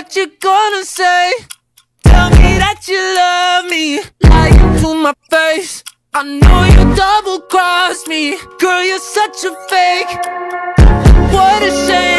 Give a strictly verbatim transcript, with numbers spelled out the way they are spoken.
what you gonna say? Tell me that you love me, lying to my face. I know you double-crossed me, girl, you're such a fake. What a shame.